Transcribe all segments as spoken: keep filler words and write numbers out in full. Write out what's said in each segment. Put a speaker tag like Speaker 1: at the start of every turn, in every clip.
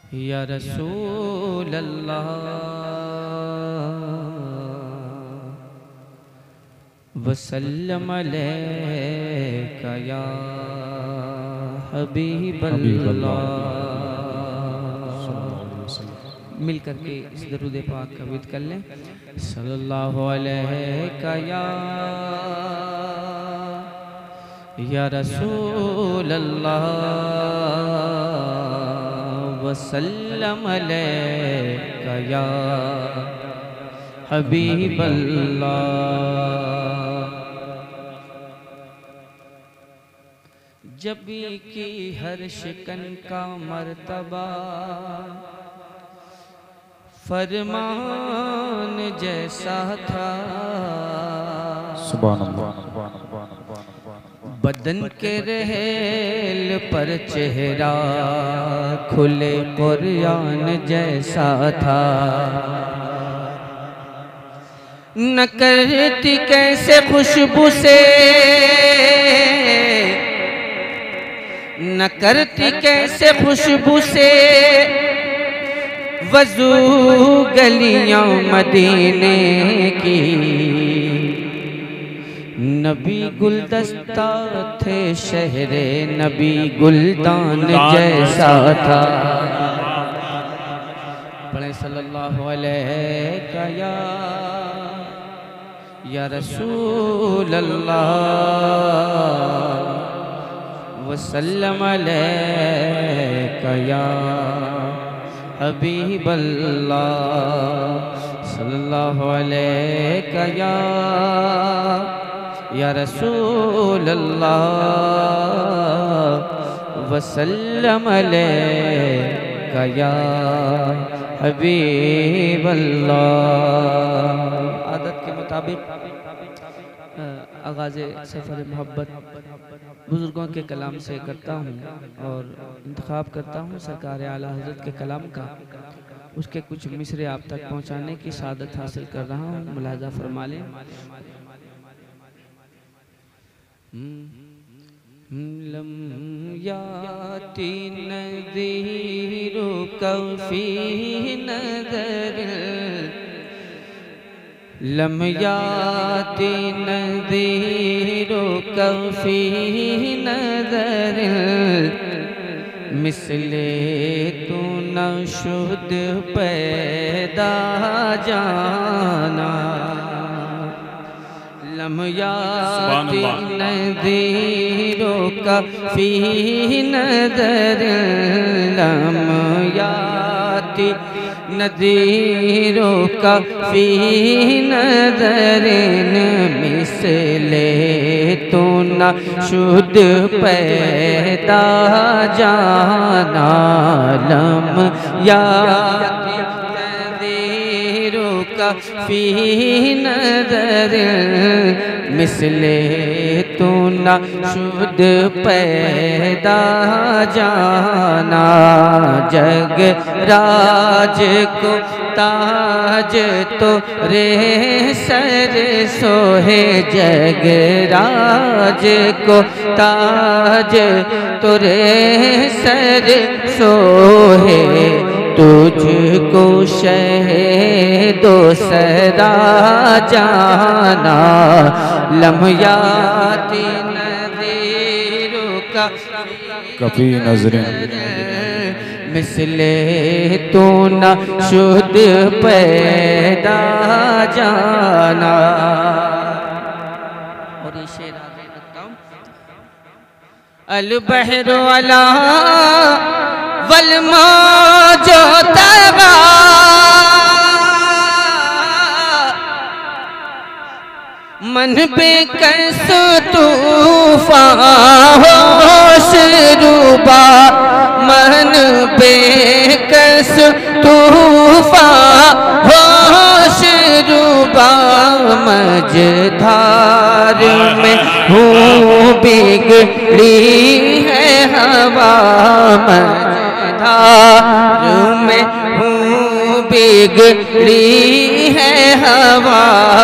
Speaker 1: या रसूल अल्लाह वसल्लम अलैका या हबीब अल्लाह। मिल करके इस दरूद पाक का विद कर लें। सल्लल्लाहु अलैका या या रसूल अल्लाह वसल्लम अलैका या हबीब अल्लाह। जब की हर शिकन का मर्तबा फरमान जैसा था।
Speaker 2: सुभान अल्लाह।
Speaker 1: बदन के रहेल पर चेहरा खुले कुरान जैसा था। न करती कैसे खुशबू से न करती कैसे खुशबू से वज़ू गलियां मदीने की। नबी गुलदस्ता थे शहरे नबी गुलदान जैसा था। पढ़े सल्लल्लाहु अलैका या या रसूल अल्लाह वसल्लम अलैका या हबीब अल्लाह। सल्लल्लाहु अलैका या या रसूल अल्लाह वसल्लम अलैका या हबीब अल्लाह। आदत के मुताबिक आगाज़े सफ़र मोहब्बत बुज़ुर्गों के कलाम से करता हूँ और इंतखाब करता हूँ सरकार आला हज़रत के कलाम का। उसके कुछ मिसरे आप तक पहुँचाने की सादत हासिल कर रहा हूँ, मुलाज़ा फरमा लें। लम याती नज़ीरु कफ़ी नज़र लम याती नज़ीरु कफ़ी नज़र मिसले तू न शुद पैदा जाना। लम याती नज़ीरु कफ़ी नज़र लम याती नज़ीरो कफ़ी नज़रिन मिसले तो न शुद पैदा जाना। लम याती नज़ीरो कफ़ी नज़रिन मिसले तो न शुद पैदा जाना। जग राज को ताज तो रे सर सोहे जग राज को ताज तो रे सर सोहे तुझको शहदो सरा जाना। लम याती नज़ीरु
Speaker 2: कफ़ी नज़रिन
Speaker 1: मिसले तो न शुद पैदा जाना। और ये शेर आगे रखता हूँ। अल बहरु अला वल मौजो तगा मन बेकस तूफ़ान होश रूबा मन बेकस तूफ़ान होश रूबा मझधार में हूँ बिगड़ी है हवा मझधार में हूँ बिगड़ी है हवा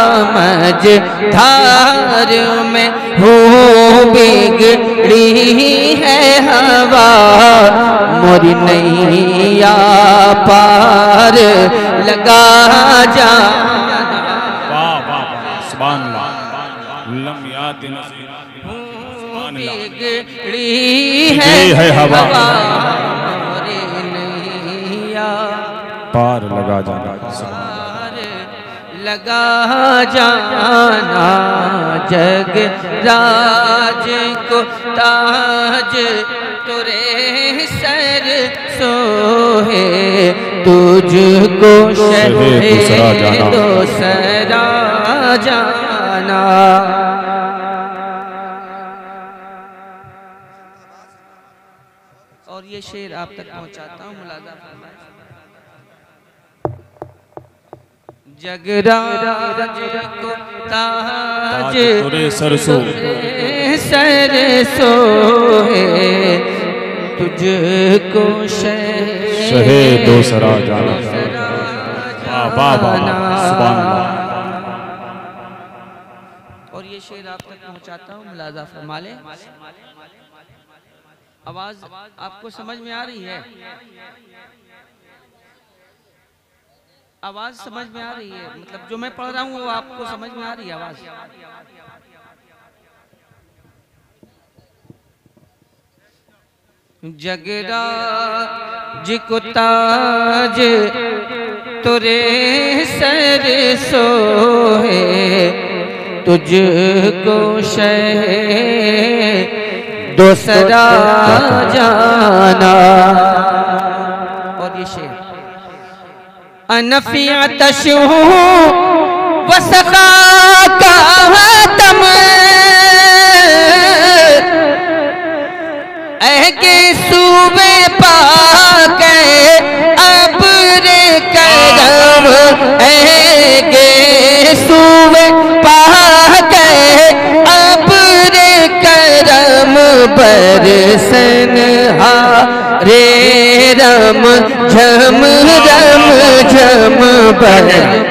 Speaker 1: मझधार में हूँ बिगड़ी है हवा मोरी नैया पार लगा जाना।
Speaker 2: वाह वाह वाह सुभान अल्लाह। लम याद नसीब सुभान अल्लाह।
Speaker 1: बिगड़ी है,
Speaker 2: है हवा
Speaker 1: मोरी नैया
Speaker 2: पार लगा जाना।
Speaker 1: लगा जाना। जग राज को ताज तुरे सर सोहे, तुझको शहे दूसरा जाना। और ये शेर आप तक पहुंचाता हूँ, मुलाजा फरमाएं। जगराज को ताज
Speaker 2: तुरे सरसो
Speaker 1: सरसो है, तुझको
Speaker 2: शहे दूसरा जाना। वाह वाह सुभान अल्लाह।
Speaker 1: और ये शेर आप तक पहुंचाता हूँ, मुलाजा फरमा ले। आवाज आपको समझ में आ रही है? आवाज समझ में आ रही है? मतलब जो मैं पढ़ रहा हूँ वो आपको समझ में आ रही है आवाज? जगराज को ताज तुरे सर सोहे, तुझको शहे दूसरा जाना। और ये शेर अनफिया तशू वसखा का तम के सूबे पाके अब्रे करम, के सूबे पाके अब्रे करम बरसन हारे रम झम रम झम बर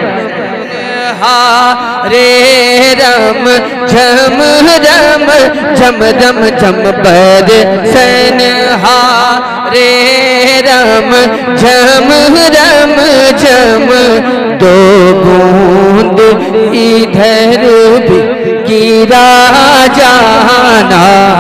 Speaker 1: हारे रम झम रम झम रम झम बर सन हारे रम झम रम झम। दो बूंद इधर भी गिरा जाना,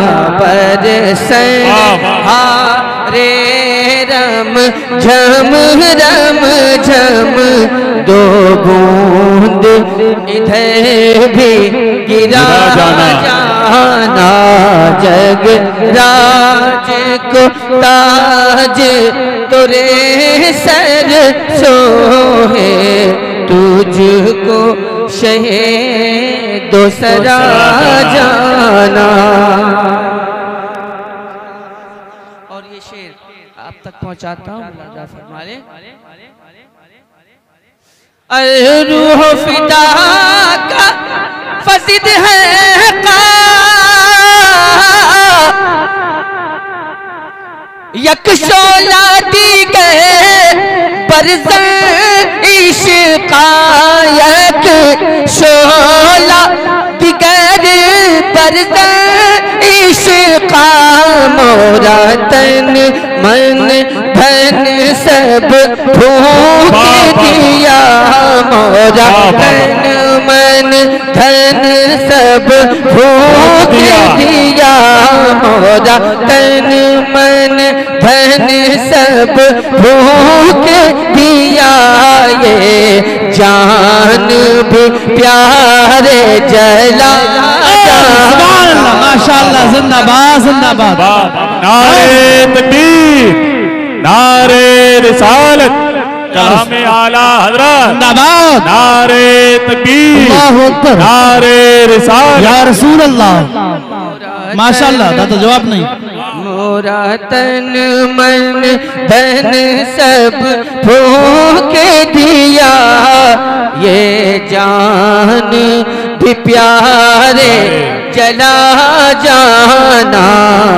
Speaker 1: बरसन हारे रम झम रम झम। दो बूंद इधर भी गिरा जाना, जाना। जग राज को ताज तुरे सर सोहे, तुझको शहे दूसरा जाना। और ये शेर आप तक पहुंचाता हूँ, मुलाजा फरमा ले। रूह फिदा का फसिद है का यक शोला दी गए बरज़ इश्क़ा, यक शोला दिगर बरज़ इश्क़ा। मोरा तन मन धन सब फूंक दिया, मोरा तन मन धन सब फूंक दिया। मोरा तन मन धन सब फूंक दिया। ये जान भी प्यारे जला।
Speaker 3: माशाअल्लाह, जिंदाबाद जिंदाबाद।
Speaker 2: नारे तकबीर, नारे रिसालत, कलामे आला हज़रत जिंदाबाद। नारे तकबीर,
Speaker 3: अल्लाहु अकबर,
Speaker 2: नारे रिसालत
Speaker 3: या रसूल अल्लाह। माशाअल्लाह, दादा जवाब नहीं।
Speaker 1: मोरा तन मन धन सब फूंक दिया, ये जान भी प्यारे चला जाना।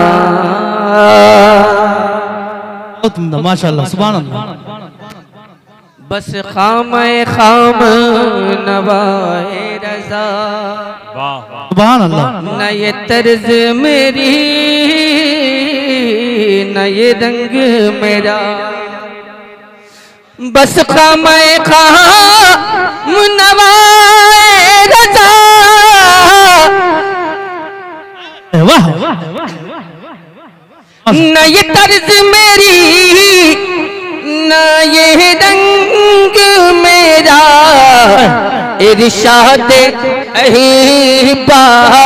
Speaker 3: माशाअल्लाह, सुभान अल्लाह।
Speaker 1: बस खामे खाम नवाए रज़ा,
Speaker 3: सुभान अल्लाह।
Speaker 1: न ये तर्ज मेरी न ये रंग मेरा, बस खामे खाम नवाए रजा।
Speaker 3: वाह
Speaker 1: न ये तर्ज मेरी न ये रंग मेरा, इरशाद अहीबा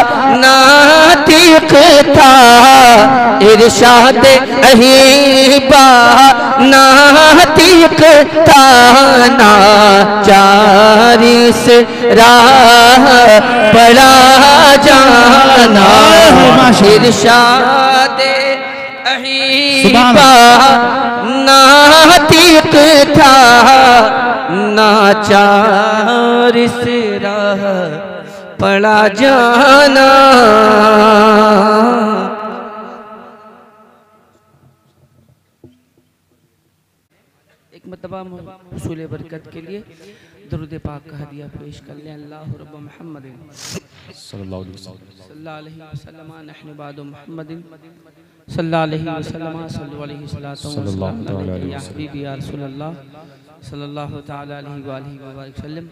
Speaker 1: नातिक था, इरशाद अहीबा नातिक था। नाचारिस राह बड़ा जाना, इरशाद अहीबा नातिक था। नाचारिस राह पड़ा जाना। एक मरतबा हुसूल बरकत के लिए दुरूद पाक का हदिया पेश कर लें। अल्लाह रब्ब मुहम्मद
Speaker 2: सल्लल्लाहु अलैहि वसल्लम
Speaker 1: नहनु बादु मुहम्मदिन सल्लल्लाहु अलैहि वसल्लम सल्लल्लाहु अलैहि वसल्लम या हबीबी या रसूल अल्लाह सल्लल्लाहु तआला अलैहि व आलिहि व सल्लम।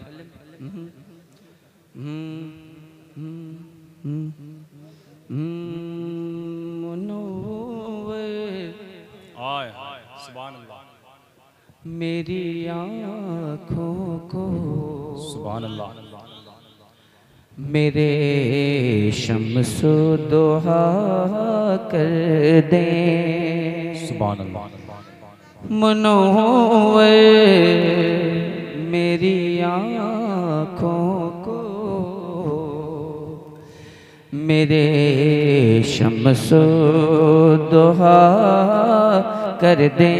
Speaker 2: आय सुभान अल्लाह।
Speaker 1: मेरी आँखों को
Speaker 2: सुभान अल्लाह।
Speaker 1: मेरे शम्सो दोहा कर दे।
Speaker 2: सुभान अल्लाह।
Speaker 1: मुनव्वर मेरी आँखों को मेरे शम्सो दोहा कर दे।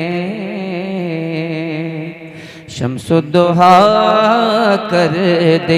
Speaker 1: शम्सो दोहा कर दे,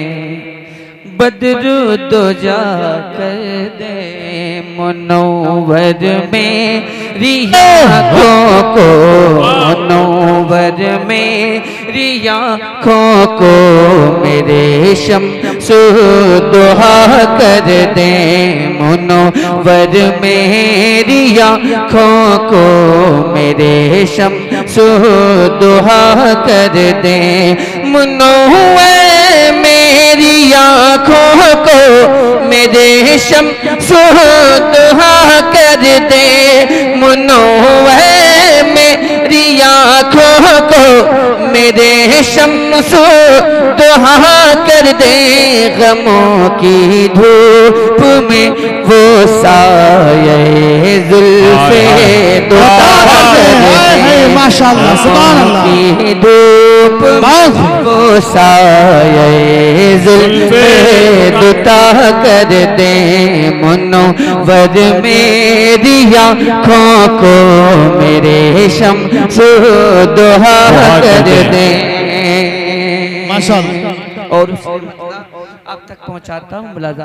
Speaker 1: बद्र दोजा कर दे। मुनव्वर मेरी आँखों को, मुनव्वर मेरी आँखों को मेरे शम्सो दोहा कर दे। मुनव्वर मेरी आँखों को मेरे शम्सो दोहा कर दे। मुनव्वर मेरी आँखों को मेरे शम्सो दोहा कर दे। मुनव्वर मेरी आँखों को मेरे शम्सो दोहा कर दे। गमों की धूप में वो साये जुल्फे दोहा कर दे।
Speaker 3: माशाअल्लाह सुभान अल्लाह।
Speaker 1: की धूप वो साये जुल्फे दुता कर दे। मुनव्वर मेरी आँखों को मेरे शम्सो दोहा कर दे।
Speaker 3: माशाअल्लाह।
Speaker 1: और आप तक पहुंचाता हूँ मुलाजा।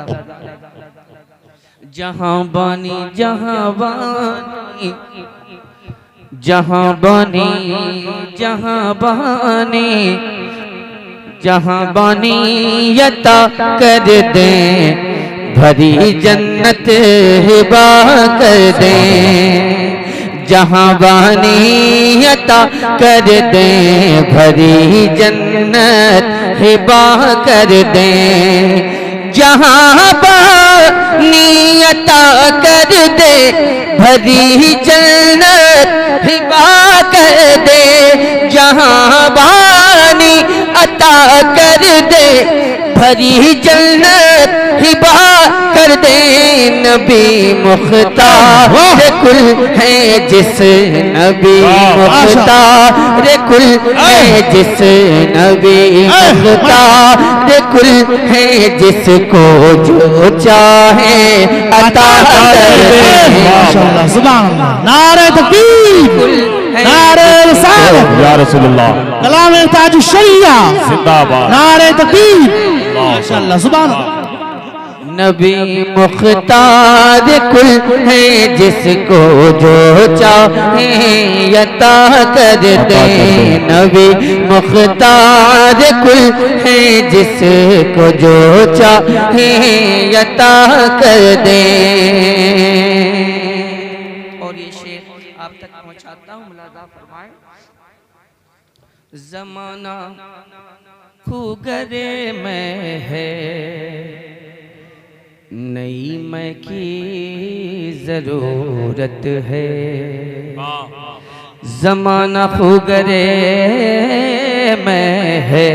Speaker 1: जहाँ बानी जहाँ बानी जहाँ बानी जहाँ बानी जहाँ बानी यता कर दे। भरी जन्नत हिबा कर दे। जहाँ बानी यता कर दे। भरी जन्नत हिबा कर दे। जहाँ बानी यता कर दे। भरी जन्नत हिबा कर दे। जहाँ बानी अता कर दे। भरी जन्नत हिबा कर दे। नबी मुख्तार कुल है जिस नबी मुख्तार कुल है जिस नबी मुख्तार कुल है जिसको जो चाहे अता कर दे।
Speaker 3: माशाअल्लाह सुभान अल्लाह। नारे तकबीर, नारे रिसालत
Speaker 2: या रसूलुल्लाह।
Speaker 3: कलाम ताज शरिया
Speaker 2: जिंदाबाद।
Speaker 3: नारे तकबीर। माशाअल्लाह सुभान अल्लाह।
Speaker 1: नबी मुख्तार कुल है जिसको जो चाहे यता कर दे। नबी मुख्तार कुल है जिसको जो चाहे यता कर दे। और हूँ, मुलाजा फरमाएं। ज़माना खूगरे में है, नई मैं की ज़रूरत है। ज़माना खूगरे में है,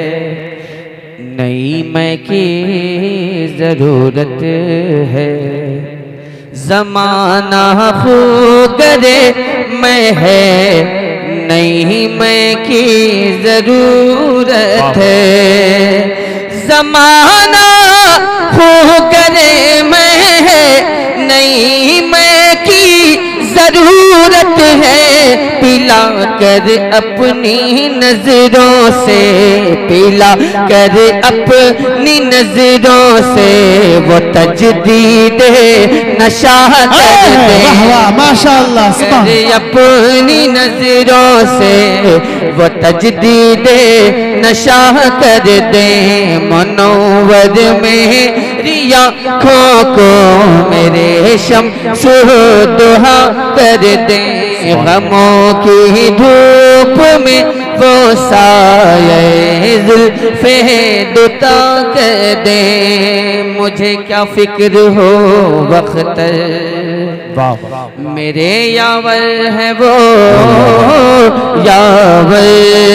Speaker 1: नई मैं की ज़रूरत है। ज़माना खूगरे में है, नई मैं की ज़रूरत है। ज़माना खूगरे में है, नई मैं की ज़रूरत है। पिला कर अपनी नजरों से, पिला कर अपनी नजरों से वो तजदीद नशा कर दे।
Speaker 3: माशाअल्लाह
Speaker 1: अपनी नजरों से वो तजदीद नशा कर दे। मनोवर में रिया खो को मेरे शम्सो दुहा कर दे। गमों की धूप में वो साये ज़ुल्फ़े दुता कर दे। मुझे क्या फिक्र हो वक्त मेरे यावर है वो यावर।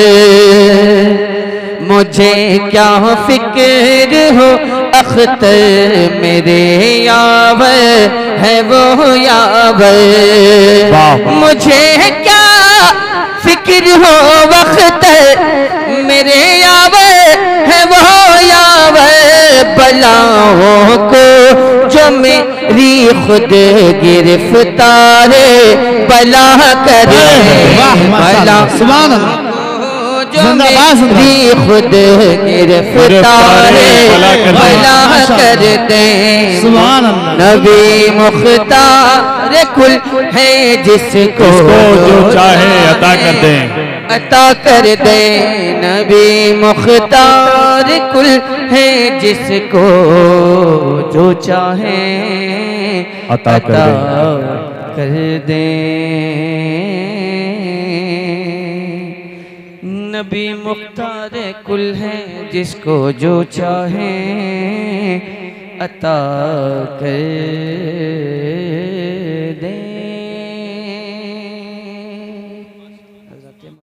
Speaker 1: मुझे क्या फिक्र हो अख्तर मेरे यावर है वो यावर। मुझे क्या फिक्र हो वक्त मेरे यावर है वो यावर। बलाओं को जो मेरी खुद गिरफ्तारे बला करे। बला जो मेरी खुद गिरफ्तारे बला कर दे। नबी मुख्तार कुल है जिसको
Speaker 2: जो चाहे अता कर दे,
Speaker 1: अता कर दे। नबी मुख्तार कुल है जिसको जो चाहे
Speaker 2: अता कर दे।
Speaker 1: कर दे। नबी मुख्तार कुल है जिसको जो चाहे अता कर